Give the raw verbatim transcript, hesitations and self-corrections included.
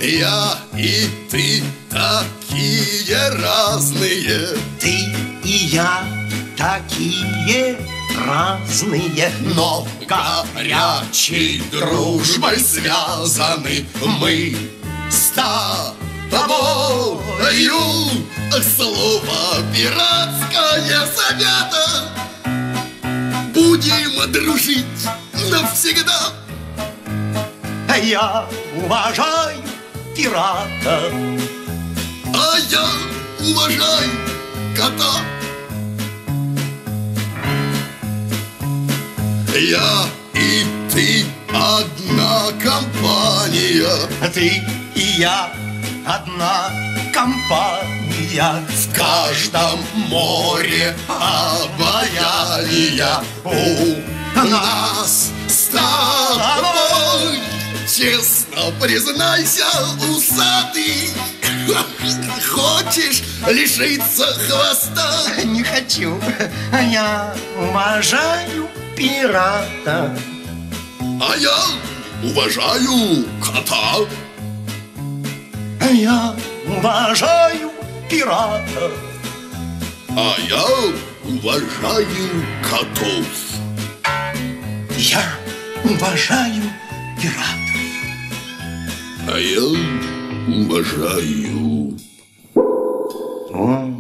Я и ты такие разные. Ты и я такие разные, но горячей дружбой связаны мы с тобою. Слово пиратское завято. Будем дружить навсегда. Я уважаю пирата, а я уважаю кота. Я и ты одна компания. Ты и я одна компания. В каждом море обаяния у нас с тобой. Честно признайся, усатый, хочешь лишиться хвоста? Не хочу. Я уважаю пирата, а я уважаю кота. Я уважаю пирата, а я уважаю котов. Я уважаю пиратов, а я уважаю. О.